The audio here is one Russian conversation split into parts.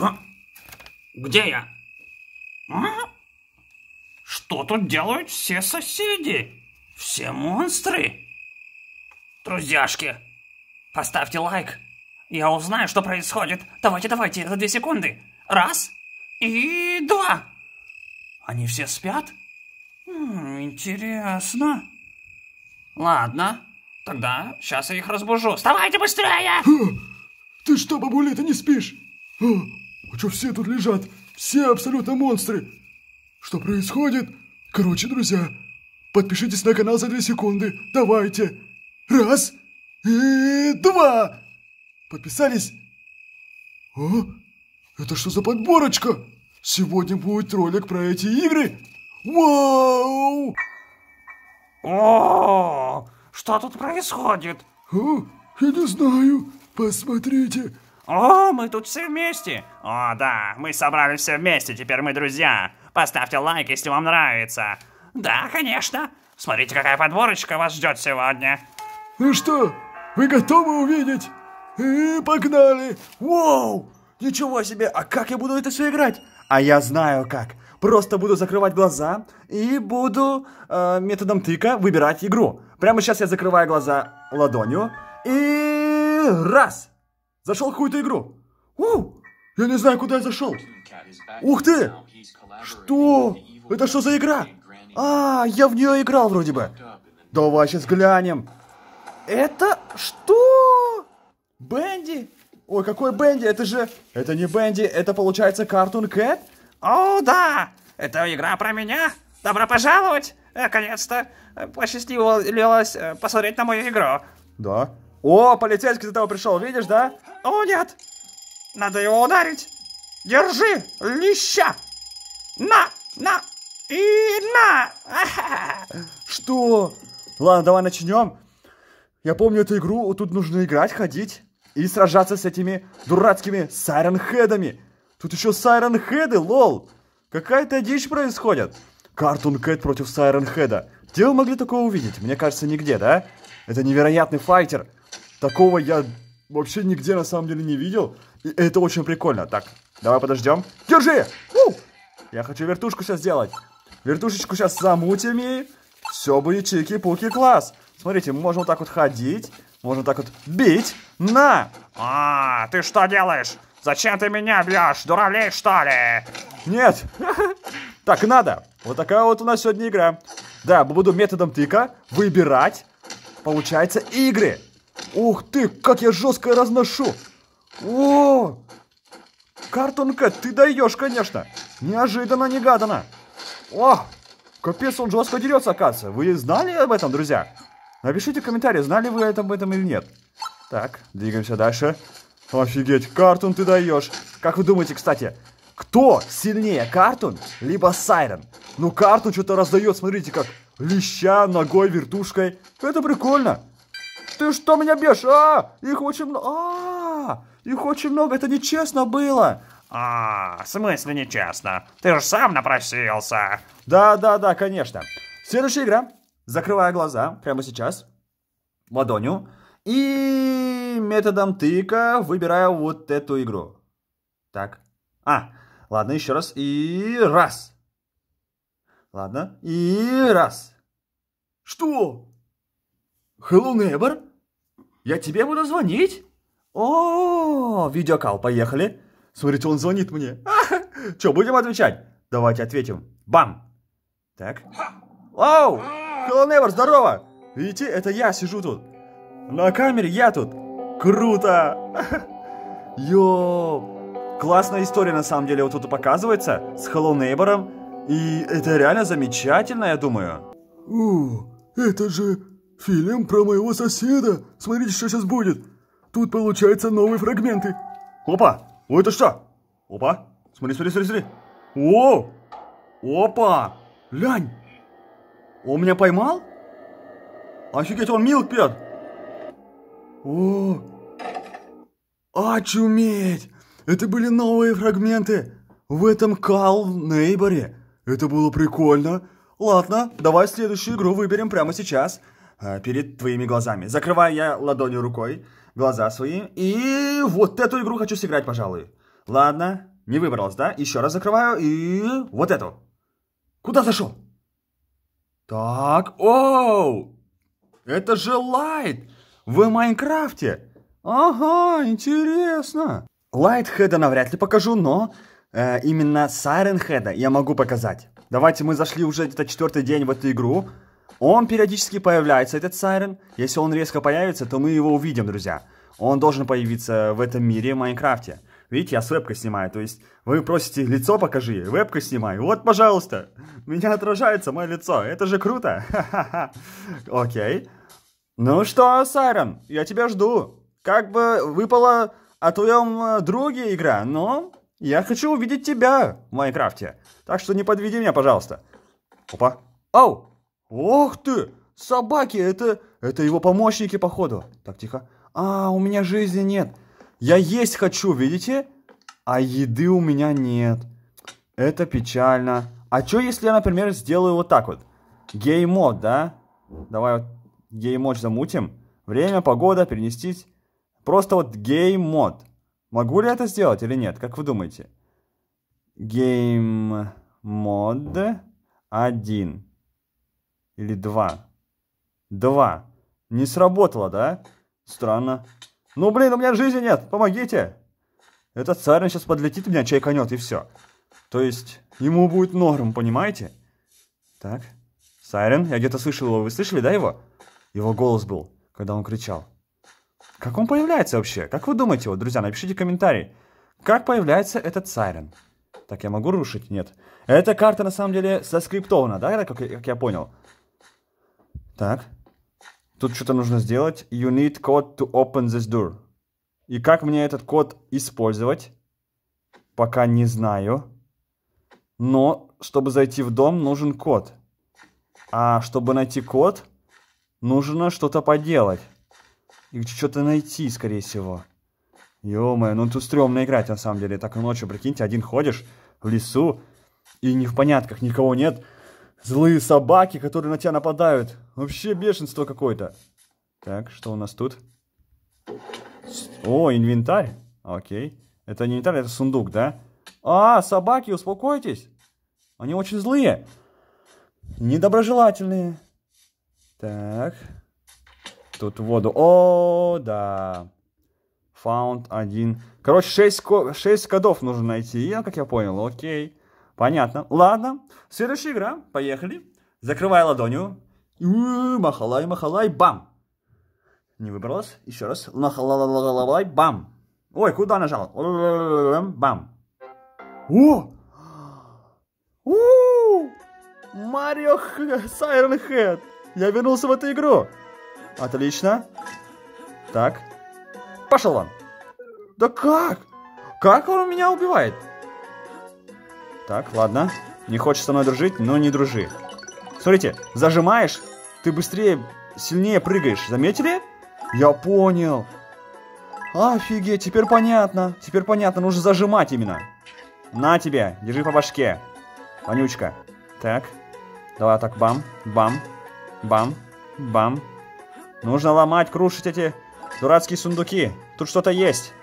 Что? Где я? А? Что тут делают все соседи? Все монстры? Друзьяшки, поставьте лайк. Я узнаю, что происходит. Давайте, за 2 секунды. 1 и 2. Они все спят? Интересно. Ладно, тогда сейчас я их разбужу. Вставайте быстрее! Ты что, бабуля, ты не спишь? А что все тут лежат? Все абсолютно монстры. Что происходит? Короче, друзья, подпишитесь на канал за 2 секунды. Давайте. 1 и 2. Подписались? О, это что за подборочка? Сегодня будет ролик про эти игры. Вау! О, что тут происходит? Я не знаю. Посмотрите. О, мы тут все вместе. О, да, мы собрались все вместе, теперь мы друзья. Поставьте лайк, если вам нравится. Да, конечно. Смотрите, какая подборочка вас ждет сегодня. Ну что, вы готовы увидеть? И погнали. Вау! Ничего себе, а как я буду это все играть? А я знаю как. Просто буду закрывать глаза и буду методом тыка выбирать игру. Прямо сейчас я закрываю глаза ладонью и раз. Зашел в какую-то игру. Я не знаю, куда я зашел. Ух ты! Что? Это что за игра? Я в нее играл вроде бы. Давай сейчас глянем. Это что? Бенди? Ой, какой Бенди? Это не Бенди, это получается Cartoon Cat? О, да! Это игра про меня. Добро пожаловать! Наконец-то посчастливилось посмотреть на мою игру. Да. О, полицейский за тобой пришел, видишь, да? О, нет! Надо его ударить! Держи, леща! На и на! Что? Ладно, давай начнем. Я помню эту игру, тут нужно играть, ходить и сражаться с этими дурацкими сайрен-хедами. Тут еще сайрен-хеды, лол. Какая-то дичь происходит. Cartoon Cat против сайрен-хеда. Где вы могли такое увидеть? Мне кажется, нигде, да? Это невероятный файтер. Такого я вообще нигде на самом деле не видел. И это очень прикольно. Так, давай подождем. Держи! Я хочу вертушку сейчас сделать. Вертушечку сейчас замутим и все будет чики-пуки класс. Смотрите, мы можем вот так вот ходить. Можем вот так вот бить. На! Ты что делаешь? Зачем ты меня бьешь? Дуралей, что ли? Нет. Так, надо. Вот такая вот у нас сегодня игра. Да, буду методом тыка выбирать, получается, игры. Ух ты, как я жестко разношу. О! Cartoon Cat, ты даешь, конечно. Неожиданно-негаданно. О! Капец, он жестко дерется, оказывается. Вы знали об этом, друзья? Напишите в комментариях, знали вы об этом или нет. Так, двигаемся дальше. Офигеть, Cartoon, ты даешь. Как вы думаете, кстати, кто сильнее, Cartoon либо Сайрен? Ну, Cartoon что-то раздает, смотрите, как леща, ногой, вертушкой. Это прикольно. Ты что меня бьешь? Их очень много. Их очень много, это нечестно было. В смысле нечестно? Ты же сам напросился. Да, конечно. Следующая игра. Закрываю глаза прямо сейчас. Ладонью. И методом тыка выбираю вот эту игру. Так. Ладно, еще раз. И раз. Ладно. И раз. Что? Hello, neighbor? Я тебе буду звонить? О, видеокал, поехали. Смотрите, он звонит мне. Че, будем отвечать? Давайте ответим. Бам. Так. Оу, hello, neighbor, здорово. Видите, это я сижу тут. На камере я тут. Круто. Йоу. Классная история, на самом деле, вот тут показывается с Hello Neighbor. И это реально замечательно, я думаю. Это же фильм про моего соседа. Смотрите, что сейчас будет. Тут, получается, новые фрагменты. Опа! Это что? Опа! Смотри. О! Опа! Глянь! Он меня поймал? Офигеть, он милк пьет. Очуметь! Это были новые фрагменты в этом Call Neighbor. Это было прикольно. Ладно, давай следующую игру выберем прямо сейчас. Перед твоими глазами. Закрываю я ладонью рукой глаза свои. И вот эту игру хочу сыграть, пожалуй. Ладно, Не выбралась, да? Еще раз закрываю и... Вот эту. Куда зашел? Так, оу! Это же Лайт в Майнкрафте. Ага, интересно. Лайтхеда навряд ли покажу, но именно Сайренхеда я могу показать. Давайте, мы зашли уже где-то 4-й день в эту игру. Он периодически появляется, этот Сайрен. Если он резко появится, то мы его увидим, друзья. Он должен появиться в этом мире, в Майнкрафте. Видите, я с вебкой снимаю, то есть вы просите лицо покажи, вебкой снимаю. Вот, пожалуйста, у меня отражается мое лицо, это же круто. Окей. Ну что, Сайрен, я тебя жду. Как бы выпала о твоем друге игра, но я хочу увидеть тебя в Майнкрафте. Так что не подведи меня, пожалуйста. Опа. Ау! Ох ты! Собаки, это его помощники, походу. Так, тихо. А, у меня жизни нет. Я есть хочу, видите? А еды у меня нет. Это печально. А что, если я, например, сделаю вот так вот? Геймод, да? Давай вот геймод замутим. Время, погода, перенестись. Просто вот геймод. Могу ли это сделать или нет? Как вы думаете? Гейммод 1. Или 2. 2. Не сработало, да? Странно. Ну, блин, у меня жизни нет. Помогите. Этот Сайрен сейчас подлетит, меня чайканет, и все. То есть, ему будет норм, понимаете? Так. Сайрен, я где-то слышал его. Вы слышали, да, его? Его голос был, когда он кричал. Как он появляется вообще? Как вы думаете, вот, друзья, напишите комментарий. Как появляется этот Сайрен? Так, я могу рушить? Нет. Эта карта, на самом деле, соскриптована, да, как я понял? Так. Тут что-то нужно сделать. You need code to open this door. И как мне этот код использовать? Пока не знаю. Но, чтобы зайти в дом, нужен код. А чтобы найти код, нужно что-то поделать. И что-то найти, скорее всего. Ё-моё, ну тут стрёмно играть, на самом деле. Так ночью, прикиньте, один ходишь в лесу, и не в понятках никого нет. Злые собаки, которые на тебя нападают. Вообще бешенство какое-то. Так, что у нас тут? О, инвентарь. Окей. Это не инвентарь, это сундук, да? А, собаки, успокойтесь. Они очень злые. Недоброжелательные. Так. Тут воду. О, да. Found 1. Короче, 6 кодов нужно найти, как я понял. Окей. Понятно. Ладно. Следующая игра. Поехали. Закрывай ладонью. Махалай, махалай, бам. Не выбралась. Еще раз. Махалай, бам. Ой, куда нажал? Бам. О! Марио Сайрен Хед. Я вернулся в эту игру. Отлично. Так. Пошел он. Да как? Как он меня убивает? Так, ладно. Не хочешь со мной дружить, но не дружи. Смотрите, зажимаешь, ты быстрее, сильнее прыгаешь. Заметили? Я понял. Офигеть, теперь понятно. Теперь понятно, нужно зажимать именно. На тебе, держи по башке. Вонючка. Так. Давай так, бам, бам, бам, бам. Нужно ломать, крушить эти дурацкие сундуки. Тут что-то есть.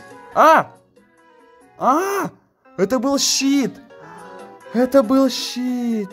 Это был щит. Это был щит.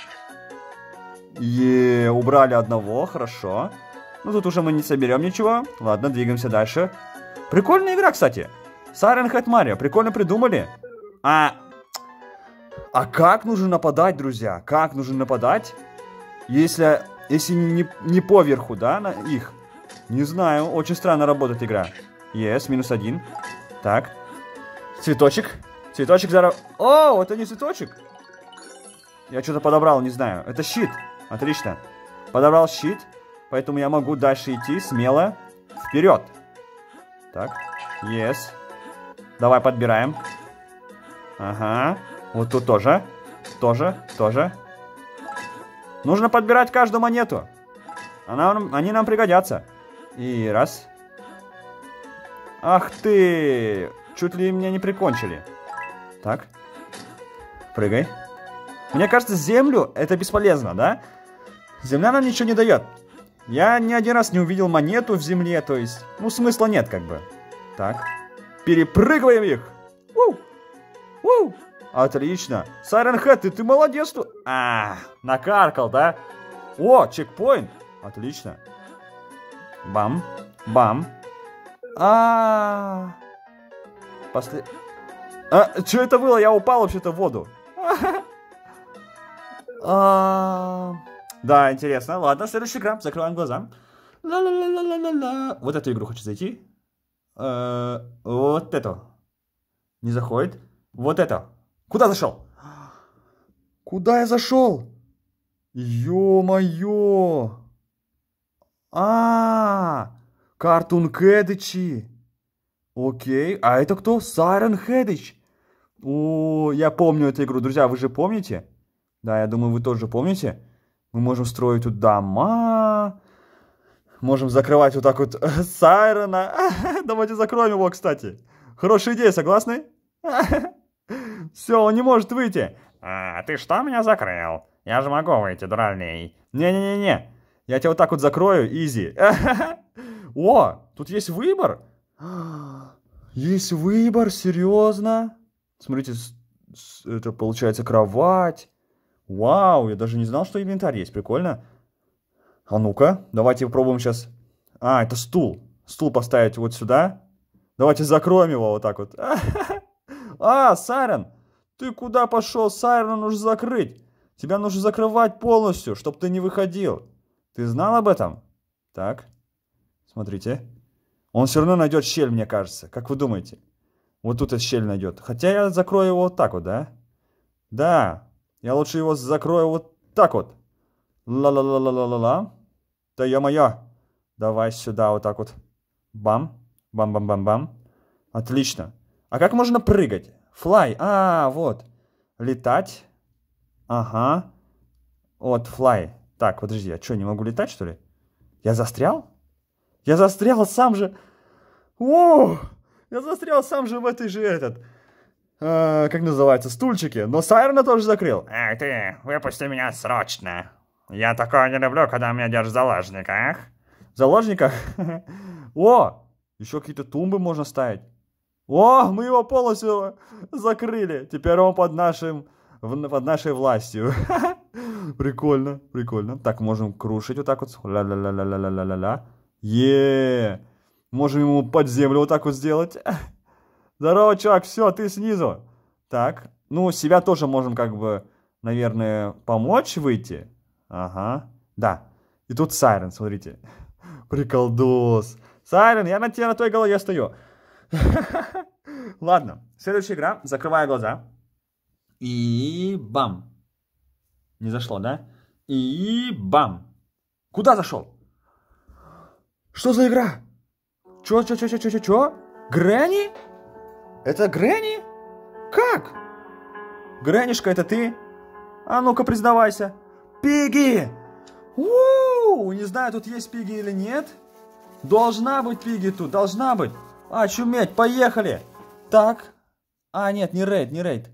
Убрали одного, хорошо. Ну тут уже мы не соберем ничего. Ладно, двигаемся дальше. Прикольная игра, кстати. Сайрен Хед Марио, прикольно придумали. А как нужно нападать, друзья? Как нужно нападать? Если не поверху, да, на их? Не знаю, очень странно работает игра. Yes, -1. Так. Цветочек. Цветочек зараз... О, это не цветочек. Я что-то подобрал, не знаю. Это щит. Отлично. Подобрал щит, поэтому я могу дальше идти смело вперед. Так. Yes. Давай подбираем. Ага. Вот тут тоже. Тоже. Нужно подбирать каждую монету. Они нам пригодятся. И раз. Ах ты! Чуть ли меня не прикончили. Так. Прыгай. Мне кажется, землю это бесполезно, да? Земля нам ничего не дает. Я ни один раз не увидел монету в земле, то есть... Ну, смысла нет, как бы. Так. Перепрыгиваем их. Отлично. Siren Head, ты молодец тут. Накаркал, да? О, чекпоинт. Отлично. Бам, бам. Что это было? Я упал вообще-то в воду. Да, интересно. Ладно, следующая игра. Закрываем глаза. Ла-ла-ла-ла-ла-ла. Вот эту игру хочу зайти. Вот эту. Не заходит. Вот это. Куда зашел? Куда я зашел? Ё-моё. Картун Кэдичи. Окей. А это кто? Siren Headich. О, я помню эту игру. Друзья, вы же помните? Да, я думаю, вы тоже помните. Мы можем строить тут дома. Можем закрывать вот так вот Сайрена. Давайте закроем его, кстати. Хорошая идея, согласны? Все, он не может выйти. Ты что меня закрыл? Я же могу выйти, дуралей. Не-не-не-не. Я тебя вот так вот закрою, изи. О, тут есть выбор. Есть выбор, серьезно? Смотрите, это получается кровать. Вау, я даже не знал, что инвентарь есть. Прикольно. А ну-ка, давайте попробуем сейчас. Это стул. Стул поставить вот сюда. Давайте закроем его вот так вот. Сайрен, ты куда пошел? Сайрена нужно закрыть. Тебя нужно закрывать полностью, чтобы ты не выходил. Ты знал об этом? Так, смотрите. Он все равно найдет щель, мне кажется. Как вы думаете? Вот тут эта щель найдет. Хотя я закрою его вот так вот, да? Да, я лучше его закрою вот так вот. Ла-ла-ла-ла-ла-ла-ла. Да ё-моё. Давай сюда вот так вот. Бам. Бам-бам-бам-бам. Отлично. А как можно прыгать? Fly. Вот. Летать. Ага. Вот, fly. Так, подожди, я что, не могу летать, что ли? Я застрял? Я застрял сам же. Я застрял сам же в этой же как называется, стульчике. Но Сайрена тоже закрыл. Эй, ты, выпусти меня срочно. Я такое не люблю, когда меня держат в заложниках. В заложниках? Еще какие-то тумбы можно ставить. Мы его полностью закрыли. Теперь он под нашей властью. Прикольно, прикольно. Так, можем крушить вот так вот. Ла-ла-ла-ла-ла-ла-ла-ла. Можем ему под землю вот так вот сделать. Здорово, чувак, все, ты снизу. Так, себя тоже можем как бы, наверное, помочь выйти. Ага, да. И тут Сайрен, смотрите. Приколдос. Сайрен, я на твоей голове стою. Ладно, следующая игра. Закрываю глаза. И бам. Не зашло, да? И бам. Куда зашел? Что за игра? Чё? Грэнни? Это Грэнни? Как? Грэннишка, это ты? А ну-ка, признавайся. Пигги! Не знаю, тут есть Пигги или нет. Должна быть Пигги тут, должна быть. Чуметь, поехали. Так. Нет, не рейд.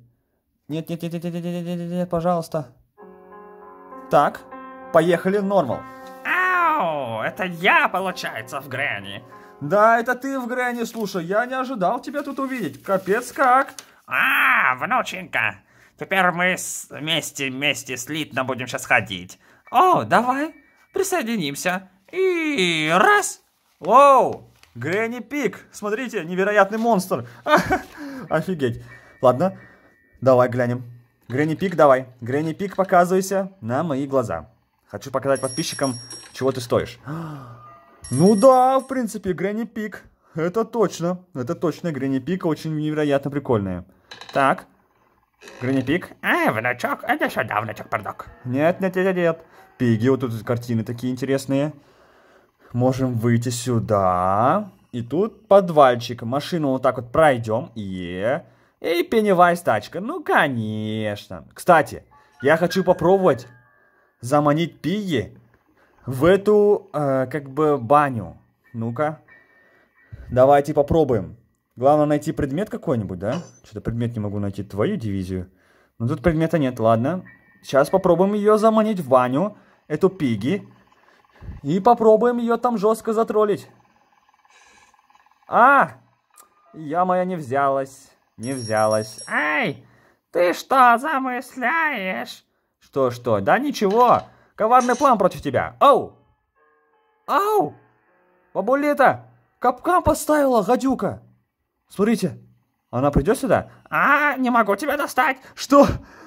Нет, пожалуйста. Так, поехали, нормал. Это я, получается, в Грэнни. Да, это ты в Грэнни, слушай, я не ожидал тебя тут увидеть. Капец как. Внученька. Теперь мы вместе слитно будем сейчас ходить. Давай, присоединимся. И раз. Грэнни Пиг. Смотрите, невероятный монстр. Офигеть. Ладно, давай глянем. Грэнни Пиг, давай. Грэнни Пиг, показывайся на мои глаза. Хочу показать подписчикам, чего ты стоишь. Да, в принципе, Грэнни Пиг. Это точно. Грэнни Пиг очень невероятно прикольная. Так. Грэнни Пиг. Внучок, это сюда, внучок-пардок. Нет. Пиги, вот тут картины такие интересные. Можем выйти сюда. И тут подвальчик. Машину вот так вот пройдем. И Пеннивайз тачка. Конечно. Кстати, я хочу попробовать заманить Пигги в эту, баню. Ну-ка. Давайте попробуем. Главное найти предмет какой-нибудь, да? Что-то предмет не могу найти. Твою дивизию. Тут предмета нет, ладно. Сейчас попробуем ее заманить в баню. Эту Пигги. И попробуем ее там жестко затроллить. Я моя не взялась. Не взялась. Эй, ты что замышляешь? Что? Да ничего. Коварный план против тебя. Оу! Ау! Бабулета! Капкан поставила, гадюка. Смотрите. Она придет сюда? Не могу тебя достать. Что?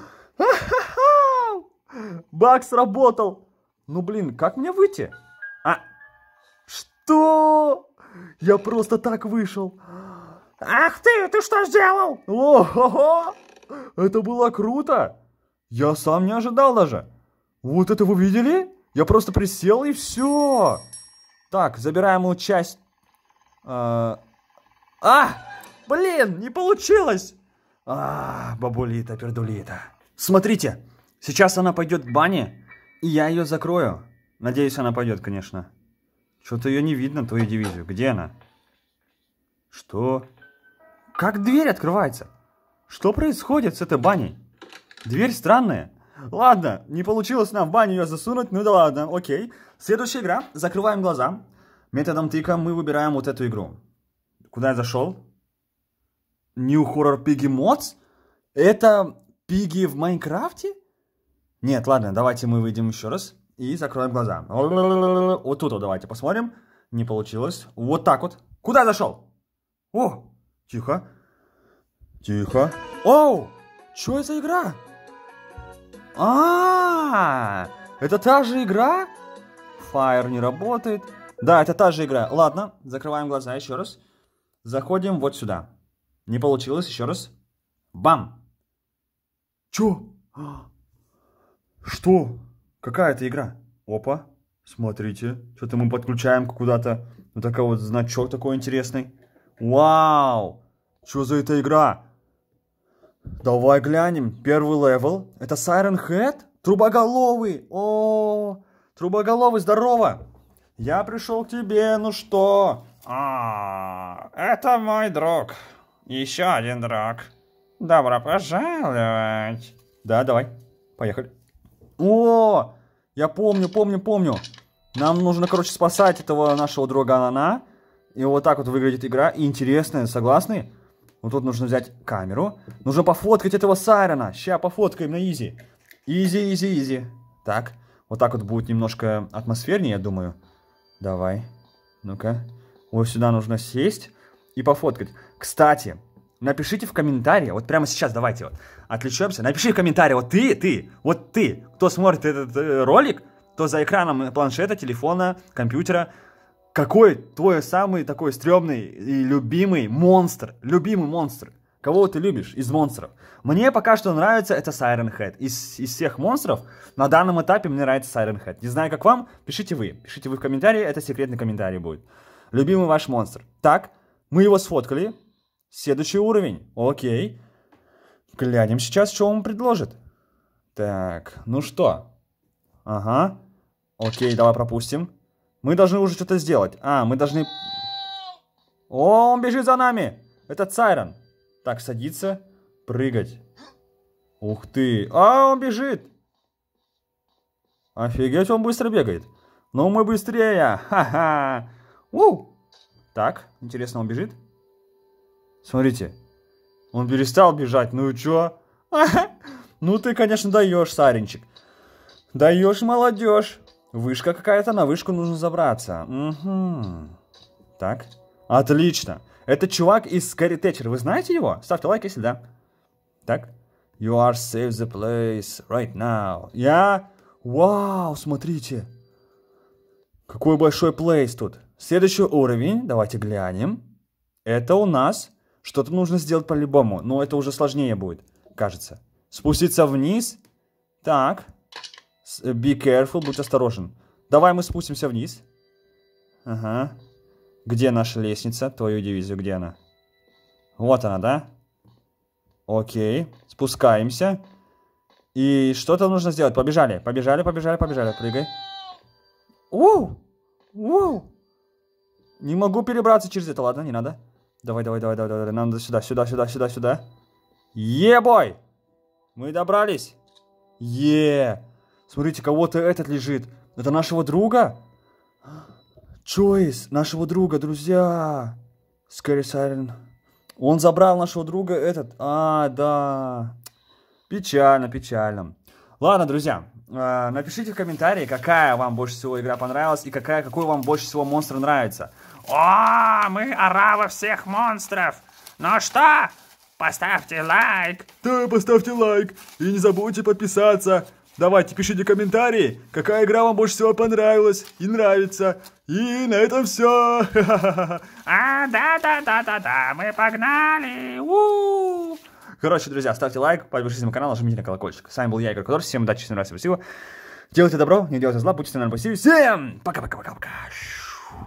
Баг сработал. Ну блин, как мне выйти? Что? Я просто так вышел. Ах ты что сделал? О-хо-хо! Это было круто. Я сам не ожидал даже. Вот это вы видели? Я просто присел и все. Так, забираем ему часть. Блин, не получилось. Бабулита, пердулита. Смотрите, сейчас она пойдет к бане, и я ее закрою. Надеюсь, она пойдет, конечно. Что-то ее не видно, твою дивизию. Где она? Что? Как дверь открывается? Что происходит с этой баней? Дверь странная. Ладно, не получилось нам в баню ее засунуть, ну да ладно, окей. Следующая игра. Закрываем глаза. Методом тыка мы выбираем вот эту игру. Куда я зашел? New Horror Piggy Mods? Это пиги в Майнкрафте? Нет, ладно, давайте мы выйдем еще раз и закроем глаза. Вот тут вот давайте посмотрим. Не получилось. Вот так вот. Куда я зашел? О, тихо. Тихо. Оу, что это за игра? Это та же игра? Fire не работает. Да, это та же игра. Ладно, закрываем глаза еще раз. Заходим вот сюда. Не получилось, еще раз. Бам! Чё? Что? Какая это игра? Опа, смотрите. Что-то мы подключаем куда-то. Вот такой вот значок такой интересный. Вау! Что за эта игра? Давай глянем. Первый левел. Это Siren Head? Трубоголовый. О, Трубоголовый, здорово. Я пришел к тебе, ну что? Это мой друг. Еще один друг. Добро пожаловать. Да, давай. Поехали. О, я помню. Нам нужно, короче, спасать этого нашего друга Анана. И вот так вот выглядит игра. И интересная, согласны? Вот тут нужно взять камеру. Нужно пофоткать этого Сайрена. Ща пофоткаем на изи. Изи. Так, вот так вот будет немножко атмосфернее, я думаю. Давай. Ну-ка. Вот сюда нужно сесть и пофоткать. Кстати, напишите в комментарии, вот прямо сейчас давайте вот отвлечемся. Напиши в комментарии, вот ты, кто смотрит этот ролик, то за экраном планшета, телефона, компьютера, какой твой самый такой стрёмный и любимый монстр? Кого ты любишь из монстров? Мне пока что нравится это Siren Head. Из всех монстров на данном этапе мне нравится Siren Head. Не знаю, как вам, пишите вы. Пишите вы в комментарии, это секретный комментарий будет. Любимый ваш монстр. Так, мы его сфоткали. Следующий уровень. Окей. Глянем сейчас, что он предложит. Так, ну что? Ага. Окей, давай пропустим. Мы должны уже что-то сделать. Мы должны... О, он бежит за нами. Это Сайрон. Так, садиться. Прыгать. Ух ты. Он бежит. Офигеть, он быстро бегает. Но мы быстрее. Ха-ха. Так, интересно, он бежит? Смотрите. Он перестал бежать. Ну и чё? Ну ты, конечно, даешь, Саренчик. Даешь, молодежь. Вышка какая-то, на вышку нужно забраться. Угу. Так. Отлично. Это чувак из Scary Thatcher. Вы знаете его? Ставьте лайк, если да. Так. You are save the place right now. Вау, смотрите. Какой большой плейс тут. Следующий уровень. Давайте глянем. Это у нас. Что-то нужно сделать по-любому. Но это уже сложнее будет, кажется. Спуститься вниз. Так. Be careful, будь осторожен. Давай мы спустимся вниз. Ага. Где наша лестница? Твою дивизию, где она? Вот она, да? Окей. Спускаемся. И что-то нужно сделать. Побежали. Прыгай. Не могу перебраться через это. Ладно, не надо. Давай. Нам надо сюда. Е-бой! Мы добрались. Смотрите, кого-то этот лежит. Это нашего друга? Чойс, нашего друга, друзья. Scary Siren. Он забрал нашего друга этот... А, да. Печально, печально. Ладно, друзья, напишите в комментарии, какая вам больше всего игра понравилась и какой вам больше всего монстр нравится. О, мы оравы всех монстров. Ну что, поставьте лайк. Да, поставьте лайк и не забудьте подписаться. Давайте, пишите комментарии, какая игра вам больше всего понравилась и нравится. И на этом все. Да, мы погнали. У-у-у. Короче, друзья, ставьте лайк, подпишитесь на канал, нажмите на колокольчик. С вами был я, Игорь Кудор. Всем удачи, всем раз, спасибо. Делайте добро, не делайте зла, будьте на позитиве. Всем пока-пока-пока-пока.